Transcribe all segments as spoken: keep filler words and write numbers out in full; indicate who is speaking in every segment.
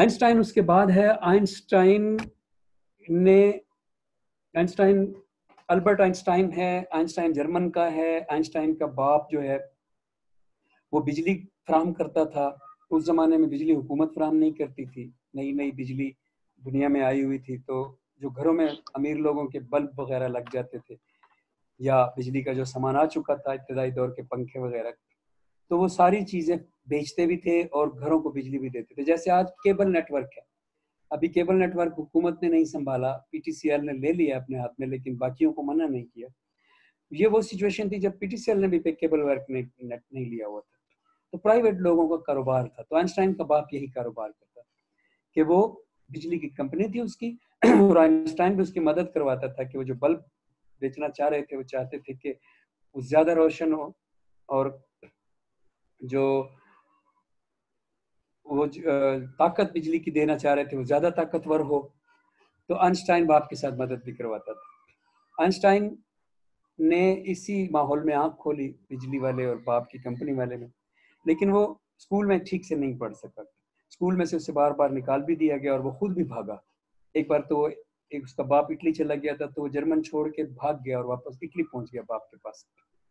Speaker 1: Einstein उसके बाद है। आइंस्टाइन ने आइंस्टाइन अल्बर्ट आइंस्टाइन है। आइंस्टाइन जर्मन का है। आइंस्टाइन का बाप जो है वो बिजली फराहम करता था। उस जमाने में बिजली हुकूमत फराहम नहीं करती थी, नई नई बिजली दुनिया में आई हुई थी, तो जो घरों में अमीर लोगों के बल्ब वगैरह लग जाते थे या बिजली का जो सामान आ चुका था इब्तदाई दौर के पंखे वगैरह, तो वो सारी चीज़ें बेचते भी थे और घरों को बिजली भी देते थे। जैसे आज केबल नेटवर्क है, अभी केबल नेटवर्क हुकूमत ने नहीं संभाला, पीटीसीएल ने ले लिया अपने हाथ में, लेकिन बाकियों को मना नहीं किया। ये वो सिचुएशन थी जब पीटीसीएल ने भी केबल वर्क ने नेट नहीं लिया हुआ था, तो प्राइवेट लोगों का कारोबार था। तो आइंस्टाइन का बाप यही कारोबार करता कि वो बिजली की कंपनी थी उसकी और आइंस्टाइन भी उसकी मदद करवाता था कि वो जो बल्ब बेचना चाह रहे थे, वो चाहते थे कि वो ज्यादा रोशन हो और जो वो ताकत बिजली की देना चाह रहे थे वो ज्यादा ताकतवर हो। तो आइंस्टाइन बाप के साथ मदद भी करवाता था। आइंस्टाइन ने इसी माहौल में आंख खोली बिजली वाले और बाप की कंपनी वाले में, लेकिन वो स्कूल में ठीक से नहीं पढ़ सका। स्कूल में से उसे बार बार निकाल भी दिया गया और वो खुद भी भागा। एक बार तो एक उसका बाप इटली चला गया था, तो वो जर्मन छोड़ के भाग गया और वापस इटली पहुंच गया बाप के पास।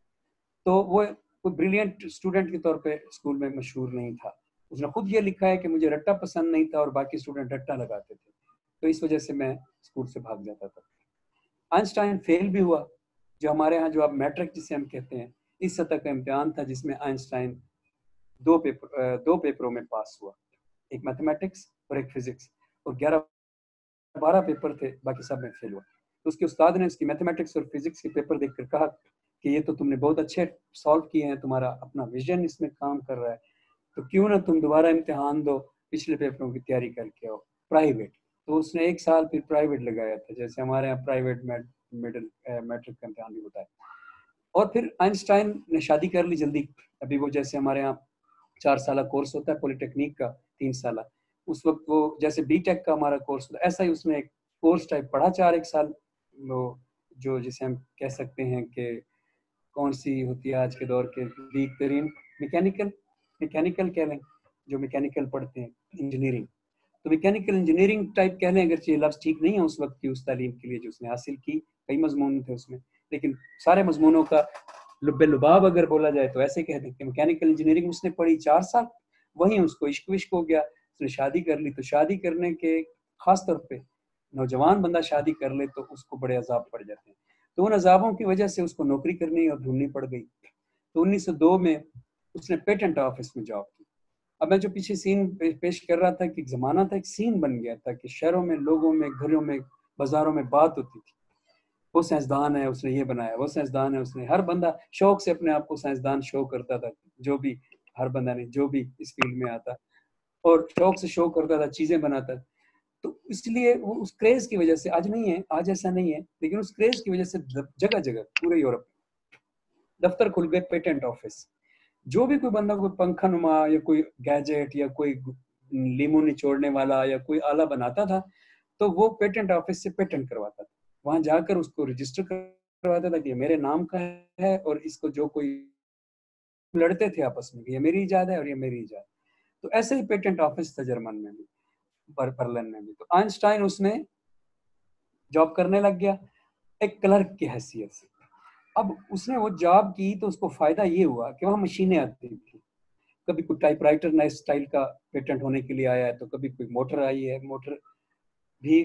Speaker 1: तो वो कोई ब्रिलियंट स्टूडेंट के तौर पे स्कूल में मशहूर नहीं था। उसने खुद ये लिखा है कि मुझे रट्टा पसंद नहीं था और बाकी स्टूडेंट रट्टा लगाते थे, तो इस वजह से मैं स्कूल से भाग जाता था। आइंस्टाइन फेल भी हुआ। जो हमारे यहाँ जो आप मैट्रिक जिसे हम कहते हैं, इस सतह का इम्तिहान था जिसमें आइंस्टाइन दो पेपर दो पेपरों में पास हुआ, एक मैथमेटिक्स और एक फिजिक्स, और ग्यारह बारह पेपर थे, बाकी सब में फेल हुआ। तो उसके उस्ताद ने उसकी मैथमेटिक्स और फिजिक्स के पेपर देखकर कहा कि ये तो तुमने बहुत अच्छे सॉल्व किए हैं, तुम्हारा अपना विजन इसमें काम कर रहा है, तो क्यों ना तुम दोबारा इम्तिहान दो, पिछले पेपरों की तैयारी करके आओ प्राइवेट। तो उसने एक साल फिर प्राइवेट लगाया था, जैसे हमारे यहाँ प्राइवेट मिडिल मैट्रिक का इम्तिहान भी होता है। और फिर आइंस्टाइन ने शादी कर ली जल्दी। अभी वो जैसे हमारे यहाँ चार साल कोर्स होता है पॉलिटेक्निक का, तीन साल, उस वक्त वो जैसे बीटेक का हमारा कोर्स होता है, ऐसा ही उसने एक कोर्स टाइप पढ़ा चार एक साल। वो जो जिसे हम कह सकते हैं कि कौन सी होती है आज के दौर के बेहतरीन मैकेनिकल मैकेनिकल कह लें, जो मैकेनिकल पढ़ते हैं, इंजीनियरिंग। तो मैकेनिकल इंजीनियरिंग टाइप कह लें, अगर ये लफ्ज़ ठीक नहीं है उस वक्त की उस तालीम के लिए जो उसने हासिल की, कई मजमून थे उसमें, लेकिन सारे मजमूनों का लुब्बे लुबाब अगर बोला जाए तो ऐसे कहते हैं कि मैकेनिकल इंजीनियरिंग उसने पढ़ी चार साल, वहीं उसको इश्क विश्क हो गया, उसने शादी कर ली। तो शादी करने के खास तौर पे नौजवान बंदा शादी कर ले तो उसको बड़े अजाब पड़ जाते हैं, तो उन अजाबों की वजह से उसको नौकरी करनी और ढूंढनी पड़ गई। तो उन्नीस सौ दो में उसने पेटेंट ऑफिस में जॉब की। अब मैं जो पीछे सीन पेश कर रहा था कि एक जमाना था, एक सीन बन गया था कि शहरों में, लोगों में, घरों में, बाजारों में बात होती थी, वो साइंसदान है उसने ये बनाया, वो साइंसदान है उसने, हर बंदा शौक से अपने आप को साइंसदान शो करता था, जो भी हर बंदा ने जो भी इस फील्ड में आता और शौक से शो करता था, चीजें बनाता था। तो इसलिए वो उस क्रेज की वजह से, आज नहीं है, आज ऐसा नहीं है, लेकिन उस क्रेज की वजह से जगह जगह पूरे यूरोप दफ्तर खुल गए पेटेंट ऑफिस। जो भी कोई बंदा कोई पंखा नुमा या कोई गैजेट या कोई लीमू निचोड़ने वाला या कोई आला बनाता था, तो वो पेटेंट ऑफिस से पेटेंट करवाता था, वहां जाकर उसको रजिस्टर करवाता था कि मेरे नाम का है, और इसको जो कोई लड़ते थे आपस में कि ये मेरी इजाद है और ये मेरी इजाद। तो ऐसे ही पेटेंट ऑफिस था जर्मन में भी, बर्लिन में भी। तो आइंस्टाइन उसमें जॉब करने लग गया एक क्लर्क की हैसियत से। अब उसने वो जॉब की तो उसको फायदा ये हुआ कि वहाँ मशीनें आती थी, कभी कोई टाइपराइटर नए स्टाइल का पेटेंट होने के लिए आया है, तो कभी कोई मोटर आई है, मोटर भी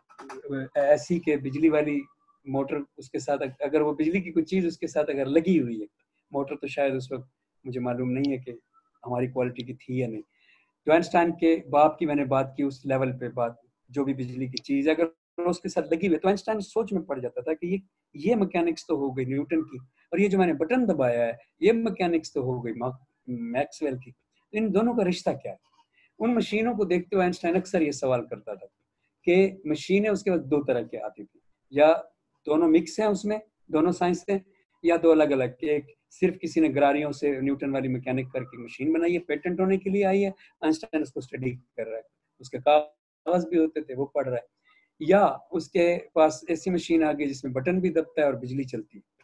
Speaker 1: ऐसी के बिजली वाली मोटर, उसके साथ अगर वो बिजली की कोई चीज उसके साथ अगर लगी हुई है मोटर, तो शायद उस वक्त मुझे मालूम नहीं है कि हमारी क्वालिटी की थी या नहीं। तो आइंस्टाइन के बाप की मैंने बात की उस लेवल पे बात, जो भी बिजली की चीज अगर उसके साथ लगी हुई, तो आइंस्टाइन सोच में पड़ जाता था कि ये ये मैकेनिक्स तो हो गई न्यूटन की, और ये जो मैंने बटन दबाया है ये मैकेनिक्स तो हो गई मैक्सवेल की, तो इन दोनों का रिश्ता क्या है। उन मशीनों को देखते हुए आइंस्टाइन अक्सर ये सवाल करता था कि मशीनें उसके पास दो तरह की आती थी, या दोनों मिक्स हैं उसमें, दोनों साइंस हैं, या दो अलग अलग के, एक सिर्फ किसी ने गरारियों से न्यूटन वाली मैकेनिक करके मशीन बनाई है, पेटेंट होने के लिए आई है, आइंस्टाइन उसको स्टडी कर रहा है, उसके कागज भी होते थे वो पढ़ रहा है, या उसके पास ऐसी मशीन आ गई जिसमें बटन भी दबता है और बिजली चलती है।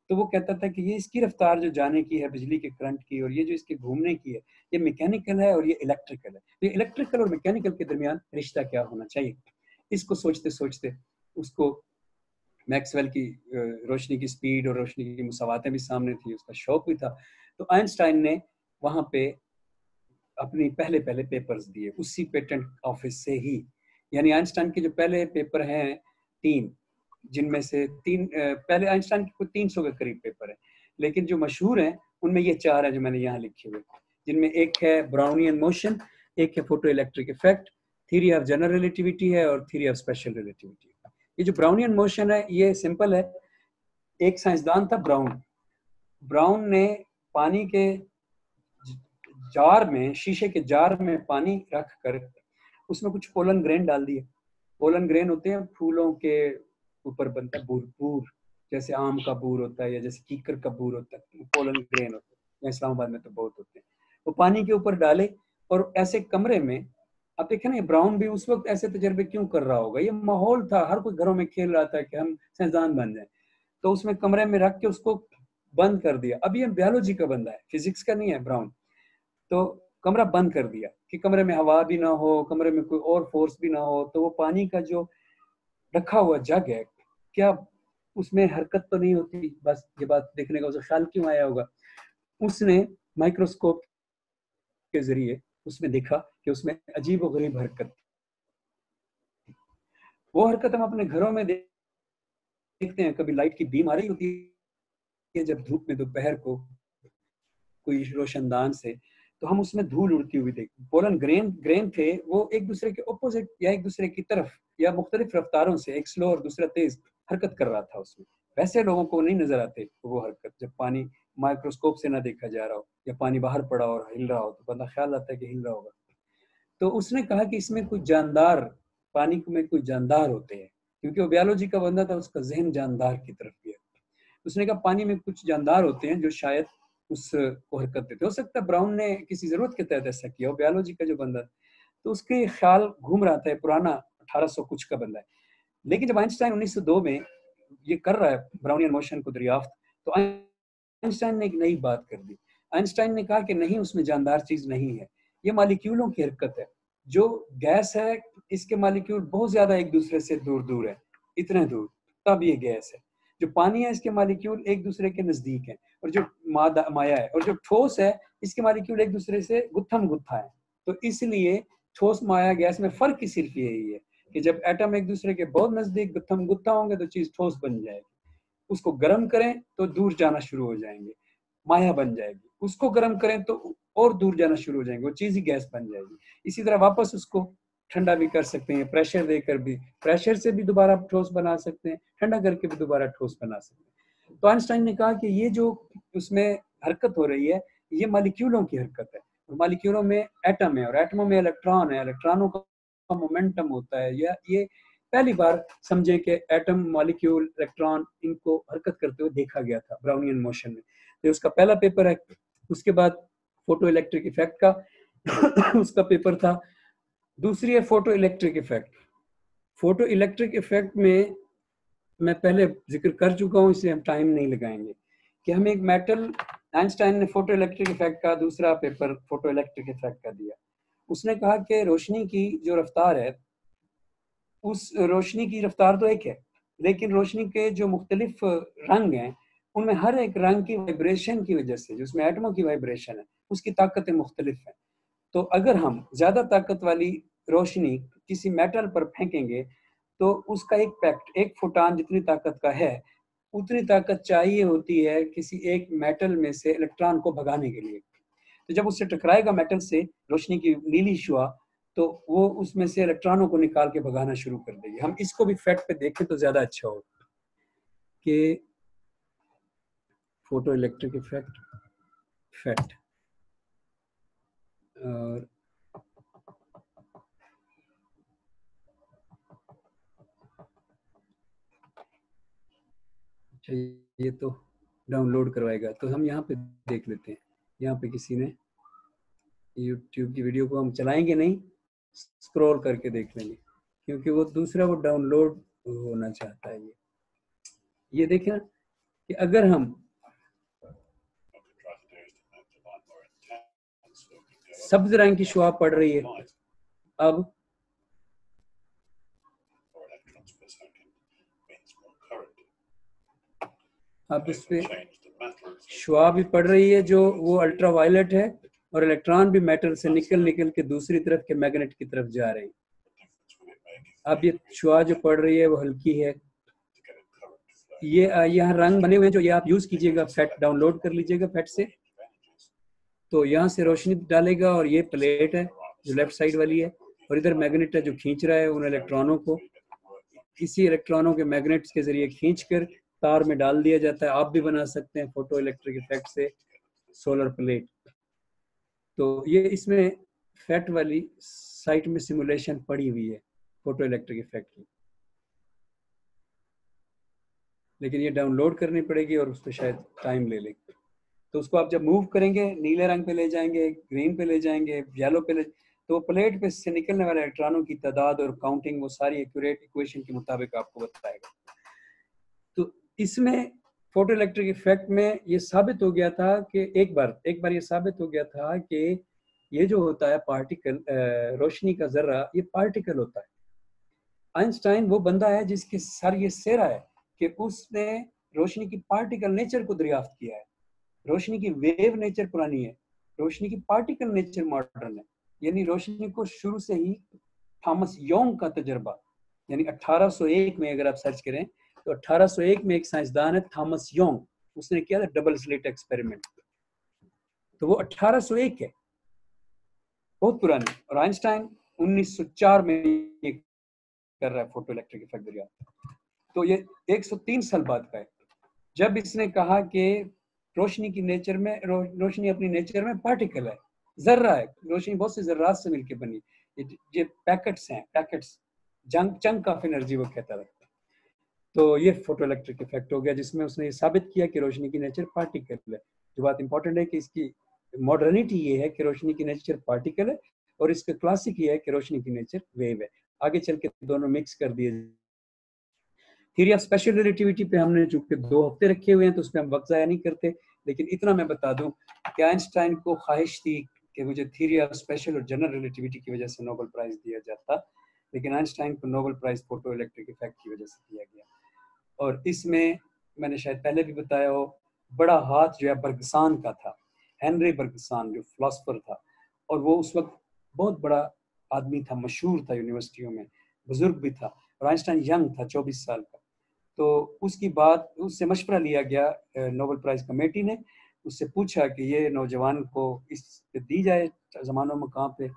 Speaker 1: तो वो कहता था कि ये इसकी रफ्तार जो जाने की है बिजली के करंट की, और ये जो इसके घूमने की है, ये मैकेनिकल है और ये इलेक्ट्रिकल है। ये इलेक्ट्रिकल और मैकेनिकल के दरमियान रिश्ता क्या होना चाहिए? इसको सोचते सोचते उसको मैक्सवेल की रोशनी की स्पीड और रोशनी की मुसावातें भी सामने थी, उसका शौक भी था। तो आइंस्टाइन ने वहाँ पे अपनी पहले पहले पेपर्स दिए उसी पेटेंट ऑफिस से ही। यानी आइंस्टाइन के जो पहले पेपर हैं तीन, जिनमें से तीन पहले आइंस्टाइन के कुछ तीन सौ के करीब पेपर है, लेकिन जो मशहूर हैं उनमें ये चार है जो मैंने यहाँ लिखे हुए, जिनमें एक है ब्राउनियन मोशन, एक है photoelectric effect, theory of general relativity है, और थ्योरी ऑफ स्पेशल रिलेटिविटी। ये जो ब्राउनियन मोशन है ये सिंपल है। एक साइंसदान था ब्राउन। ब्राउन ने पानी के जार में, शीशे के जार में पानी रख कर उसमें कुछ पोलन ग्रेन डाल दिए। पोलन ग्रेन होते हैं फूलों के ऊपर बनता है बूर, बूर जैसे आम का बूर होता है या जैसे कीकर का बूर होता है, पोलन ग्रेन होते हैं। इस्लामाबाद में तो बहुत होते हैं। वो पानी के ऊपर डाले और ऐसे कमरे में, आप देखें ना, ब्राउन भी उस वक्त ऐसे तजर्बे क्यों कर रहा होगा? ये माहौल था, हर कोई घरों में खेल रहा था कि हम साइंसदान बन जाए, तो उसमें कमरे में रख के उसको बंद कर दिया। अब ये बायोलॉजी का बंदा है, फिजिक्स का नहीं है ब्राउन। तो कमरा बंद कर दिया कि कमरे में हवा भी ना हो, कमरे में कोई और फोर्स भी ना हो। तो वो पानी का जो रखा हुआ जग है, क्या उसमें हरकत तो नहीं होती? बस ये बात देखने का उसे ख्याल क्यों आया होगा? उसने माइक्रोस्कोप के जरिए उसमें देखा कि उसमें अजीब और गरीब हरकत। वो हरकत हम अपने घरों में देखते हैं, कभी लाइट की बीम आ रही होती है जब धूप में दोपहर को कोई रोशनदान से, तो हम उसमें धूल उड़ती हुई देखते। पोलन ग्रेन ग्रेन थे वो एक दूसरे के ऑपोजिट या एक दूसरे की तरफ या मुख्तलिफ रफ्तारों से, एक स्लो और दूसरा तेज हरकत कर रहा था उसमें। वैसे लोगों को नहीं नजर आते वो हरकत, जब पानी माइक्रोस्कोप से ना देखा जा रहा हो या पानी बाहर पड़ा और हिल रहा हो तो बंदा ख्याल आता है कि हिल रहा होगा। तो उसने कहा कि इसमें कुछ जानदार, पानी में कुछ जानदार होते हैं, क्योंकि वो बायोलॉजी का बंदा था, उसका जहन जानदार की तरफ गया। उसने कहा पानी में कुछ जानदार होते हैं जो शायद उसको हरकत देते। हो सकता है ब्राउन ने किसी जरूरत के तहत ऐसा किया हो, बायोलॉजी का जो बंदा, तो उसके ख्याल घूम रहा था, पुराना अठारह सौ कुछ का बंदा है। लेकिन जब आइंस्टाइन उन्नीस सौ दो में ये कर रहा है ब्राउनियन मोशन को दरियाफ्त, तो आइंस्टाइन ने एक नई बात कर दी। आइंस्टाइन ने कहा कि नहीं, उसमें जानदार चीज नहीं है, ये मालिक्यूलों की हरकत है। जो गैस है इसके मालिक्यूल बहुत ज्यादा एक दूसरे से दूर दूर है, इतने दूर, तब ये गैस है। जो पानी है इसके मालिक्यूल एक दूसरे के नजदीक है, और जो मादा माया है और जो ठोस है इसके मालिक्यूल एक दूसरे से गुत्थम गुत्था है। तो इसलिए ठोस माया गैस में फर्क ही सिर्फ यही है कि जब एटम एक दूसरे के बहुत नजदीक गुत्थम गुत्था होंगे तो चीज ठोस बन जाएगी। उसको गर्म करें तो दूर जाना शुरू हो जाएंगे, माया बन जाएगी। उसको गर्म करें तो और दूर जाना शुरू हो जाएंगे, वो चीज ही गैस बन जाएगी। इसी तरह वापस उसको ठंडा भी कर सकते हैं, प्रेशर देकर भी, प्रेशर से भी दोबारा ठोस बना सकते हैं, ठंडा करके भी दोबारा ठोस बना सकते हैं। तो आइंस्टाइन ने कहा कि ये जो उसमें हरकत हो रही है ये मालिक्यूलों की हरकत है, और मालिक्यूलों में एटम है और एटमों में इलेक्ट्रॉन है, इलेक्ट्रॉनों का मोमेंटम होता है। या ये पहली बार समझे कि एटम, मॉलिक्यूल, इलेक्ट्रॉन, इनको हरकत करते हुए देखा गया था ब्राउनियन मोशन में। तो उसका पहला पेपर है। उसके बाद फोटो इलेक्ट्रिक इफेक्ट का उसका पेपर था। दूसरी है photoelectric effect. Photoelectric effect में मैं पहले जिक्र कर चुका हूँ, इसलिए हम टाइम नहीं लगाएंगे कि हम एक मेटल, आइंस्टाइन ने फोटो इलेक्ट्रिक इफेक्ट का दूसरा पेपर फोटो इलेक्ट्रिक इफेक्ट का दिया। उसने कहा कि रोशनी की जो रफ्तार है, उस रोशनी की रफ्तार तो एक है, लेकिन रोशनी के जो मुख्तलिफ रंग हैं उनमें हर एक रंग की वाइब्रेशन की वजह से, जिसमें एटमों की वाइब्रेशन है, उसकी ताकतें मुख्तलिफ हैं। तो अगर हम ज़्यादा ताकत वाली रोशनी किसी मेटल पर फेंकेंगे तो उसका एक पैक्ट, एक फोटान जितनी ताकत का है उतनी ताकत चाहिए होती है किसी एक मेटल में से इलेक्ट्रॉन को भगाने के लिए। तो जब उससे टकराएगा मेटल से रोशनी की नीली शुआ, तो वो उसमें से इलेक्ट्रॉनों को निकाल के भगाना शुरू कर देगी। हम इसको भी फैक्ट पे देखें तो ज्यादा अच्छा हो कि फोटो इलेक्ट्रिक इफेक्ट फैक्ट। और अच्छा, ये तो डाउनलोड करवाएगा, तो हम यहाँ पे देख लेते हैं। यहाँ पे किसी ने यूट्यूब की वीडियो को हम चलाएंगे नहीं, स्क्रॉल करके देख लेंगे, क्योंकि वो दूसरा वो डाउनलोड होना चाहता है। ये ये देखें, कि अगर हम सब्ज रंग की शुआ पड़ रही है, अब अब इस पे शुआ भी पड़ रही है जो वो अल्ट्रा वायलेट है, और इलेक्ट्रॉन भी मेटल से निकल निकल के दूसरी तरफ के मैग्नेट की तरफ जा रहे हैं। अब ये शुआ जो पड़ रही है वो हल्की है। ये यहाँ रंग बने हुए हैं जो ये आप यूज कीजिएगा, फेट डाउनलोड कर लीजिएगा फेट से, तो यहाँ से रोशनी डालेगा। और ये प्लेट है जो लेफ्ट साइड वाली है, और इधर मैग्नेट है जो खींच रहा है उन इलेक्ट्रॉनों को। इसी इलेक्ट्रॉनों के मैग्नेट्स के जरिए खींचकर तार में डाल दिया जाता है। आप भी बना सकते हैं फोटो इलेक्ट्रिक इफेक्ट से सोलर प्लेट। तो ये इसमें फेट वाली साइट में सिमुलेशन पड़ी हुई है फोटो इलेक्ट्रिक इफेक्ट की, लेकिन ये डाउनलोड करनी पड़ेगी और उस पर शायद टाइम ले लेगी। तो उसको आप जब मूव करेंगे नीले रंग पे ले जाएंगे, ग्रीन पे ले जाएंगे, येलो पे ले, तो प्लेट पे से निकलने वाले इलेक्ट्रॉनों की तादाद और काउंटिंग वो सारी एक्यूरेट इक्वेशन के मुताबिक आपको बताएगा। तो इसमें फोटो इलेक्ट्रिक इफेक्ट में ये साबित हो गया था कि एक बार एक बार ये साबित हो गया था कि ये जो होता है पार्टिकल, रोशनी का जर्रा, ये पार्टिकल होता है। आइंस्टाइन वो बंदा है जिसके सर ये सेहरा है कि उसने रोशनी की पार्टिकल नेचर को दरियाफ्त किया है। रोशनी की वेव नेचर पुरानी है, रोशनी की पार्टिकल नेचर मॉडर्न है। यानी रोशनी को शुरू से ही थॉमस योंग का तजर्बा, यानी अठारह सौ एक में अगर आप सर्च करें तो अठारह सौ एक में एक साइंसदान है थॉमस योंग, उसने किया था डबल स्लिट एक्सपेरिमेंट। तो वो अठारह सौ एक है, बहुत पुरानी। और आइंस्टाइन उन्नीस सौ चार में कर रहा है फोटो इलेक्ट्रिक इफेक्ट दरियाफ्त। तो ये एक सौ तीन साल बाद का है जब इसने कहा कि रोशनी की नेचर में रो, रोशनी अपनी नेचर में पार्टिकल है, जर्रा है। रोशनी बहुत से जर्रात से मिलकर बनी, ये, ये पैकेट्स हैं, packets, junk chunk of energy वो कहता था। तो ये फोटो इलेक्ट्रिक इफेक्ट हो गया जिसमें उसने ये साबित किया कि रोशनी की नेचर पार्टिकल है। जो बात इंपॉर्टेंट है कि इसकी मॉडर्निटी ये है कि रोशनी की नेचर पार्टिकल है, और इसका क्लासिक ये है कि रोशनी की नेचर वेव है। आगे चल के दोनों मिक्स कर दिए। थ्योरी ऑफ स्पेशल रिलेटिविटी पे हमने चूंकि दो हफ्ते रखे हुए हैं तो उसमें हम वक्त ज़ाया नहीं करते, लेकिन इतना मैं बता दूं कि आइंस्टाइन को ख्वाहिश थी कि मुझे थ्योरी ऑफ स्पेशल और जनरल रिलेटिविटी की वजह से नोबेल प्राइज़ दिया जाता, लेकिन आइंस्टाइन को Nobel prize photoelectric effect की वजह से दिया गया। और इसमें मैंने शायद पहले भी बताया हो, बड़ा हाथ जो है बर्गसान का था, हेनरी बर्गसान जो फिलोसफर था, और वो उस वक्त बहुत बड़ा आदमी था, मशहूर था यूनिवर्सिटियों में, बुजुर्ग भी था। और आइंस्टाइन यंग था, चौबीस साल का। तो उसकी बात, उससे मशवरा लिया गया नोबेल प्राइज़ कमेटी ने, उससे पूछा कि ये नौजवान को इस पे दी जाए ज़मानों में कहाँ पे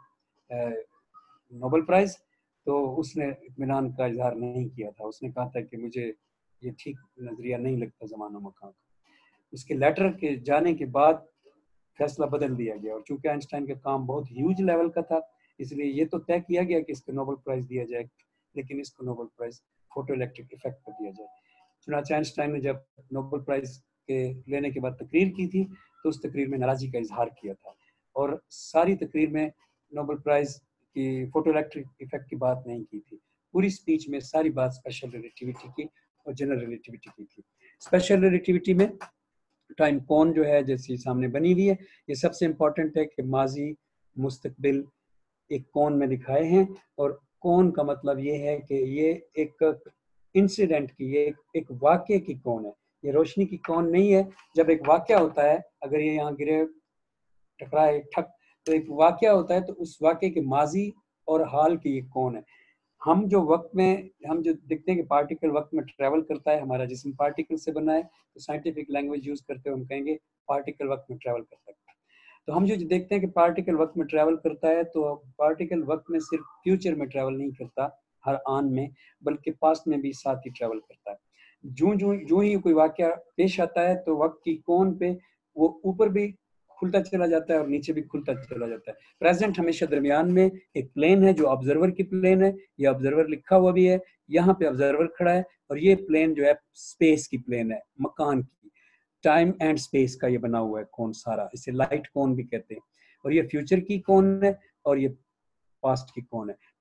Speaker 1: नोबेल प्राइज़। तो उसने इत्मीनान का इजहार नहीं किया था, उसने कहा था कि मुझे ये ठीक नज़रिया नहीं लगता ज़मानों मकान का। उसके लेटर के जाने के बाद फैसला बदल दिया गया, और चूंकि आइंस्टाइन का काम बहुत ह्यूज लेवल का था इसलिए ये तो तय किया गया कि इसको नोबेल प्राइज़ दिया जाए, लेकिन इसको Nobel prize photoelectric effect पर दिया जाए। चुनांचे आइंस्टाइन ने जब नोबेल प्राइज़ के लेने के बाद तकरीर की थी तो उस तकरीर में नाराज़गी का इजहार किया था, और सारी तकरीर में नोबेल प्राइज़ की फोटो इलेक्ट्रिक इफेक्ट की बात नहीं की थी। पूरी स्पीच में सारी बात स्पेशल रिलेटिविटी की और जनरल रिलेटिविटी की थी। स्पेशल रिलेटिविटी में टाइम कौन जो है जैसे सामने बनी हुई है, ये सबसे इम्पोर्टेंट है कि माजी मुस्तकबिल एक कौन में दिखाए हैं, और कौन का मतलब ये है कि ये एक इंसिडेंट की, ये एक, एक वाक़े की कौन है, ये रोशनी की कौन नहीं है। जब एक वाक़या होता है, अगर ये यहाँ गिरे टकराए ठक, तो एक वाक़या होता है, तो उस वाक़े के माजी और हाल की ये कौन है। हम जो वक्त में, हम जो देखते हैं कि पार्टिकल वक्त में ट्रैवल करता है, हमारा जिस्म पार्टिकल से बना है, तो साइंटिफिक लैंग्वेज यूज करते हुए हम कहेंगे पार्टिकल वक्त में ट्रैवल करता है। तो हम जो देखते हैं कि पार्टिकल वक्त में ट्रैवल करता है, तो पार्टिकल वक्त में सिर्फ फ्यूचर में ट्रैवल नहीं करता हर आन में, बल्कि पास्ट में भी साथ ही ट्रैवल करता है। जो जो जो ही कोई वाक़या पेश आता है तो वक्त की कोन पे वो ऊपर भी खुलता चला जाता है और नीचे भी खुलता चला जाता है। प्रेजेंट हमेशा दरमियान में एक प्लेन है जो ऑब्जर्वर की प्लेन है, ये ऑब्जर्वर लिखा हुआ भी है, यहाँ पे ऑब्जर्वर खड़ा है, और ये प्लेन जो है स्पेस की प्लेन है, मकान की, टाइम एंड स्पेस का ये बना हुआ है कौन सारा, इसे लाइट कौन भी कहते हैं। और ये फ्यूचर की कौन है और ये पास्ट की कौन है।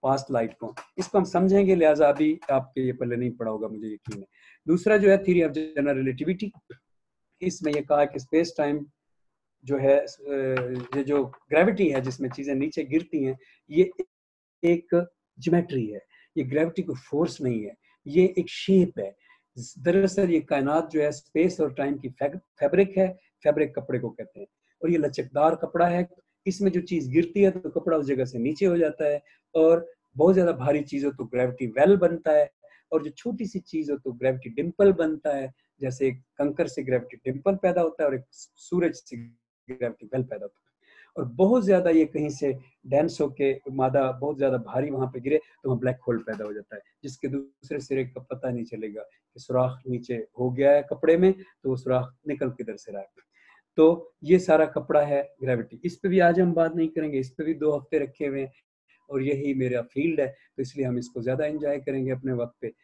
Speaker 1: पास्ट लाइफ को, इसको हम समझेंगे, लिहाजा अभी आपके ये पहले नहीं पड़ा होगा, मुझे यकीन है। दूसरा जो है थ्योरी ऑफ जनरल रिलेटिविटी, इसमें ये कहा कि स्पेस टाइम जो है, ये जो ग्रेविटी है जिसमें चीजें नीचे गिरती हैं, ये एक ज्योमेट्री है, ये ग्रेविटी को फोर्स नहीं है, ये एक शेप है। दरअसल ये कायनात जो है स्पेस और टाइम की फैब्रिक है, फैब्रिक कपड़े को कहते हैं, और ये लचकदार कपड़ा है, इसमें जो चीज गिरती है तो कपड़ा उस जगह से नीचे हो जाता है, और बहुत ज्यादा भारी चीज हो तो ग्रेविटी वेल बनता है, और जो छोटी सी चीज हो तो ग्रेविटी डिम्पल बनता है। जैसे एक कंकर से ग्रेविटी डिम्पल पैदा होता है और एक सूरज से ग्रेविटी वेल पैदा होता है। और बहुत ज्यादा ये कहीं से डेंस होके मादा बहुत ज्यादा भारी वहां पे गिरे तो वहाँ ब्लैक होल पैदा हो जाता है, जिसके दूसरे सिरे का पता नहीं चलेगा कि सुराख नीचे हो गया है कपड़े में, तो वो सुराख निकल किधर से रहा है। तो ये सारा कपड़ा है ग्रेविटी, इस पे भी आज हम बात नहीं करेंगे, इस पे भी दो हफ्ते रखे हुए हैं, और यही मेरा फील्ड है, तो इसलिए हम इसको ज्यादा एंजॉय करेंगे अपने वक्त पे।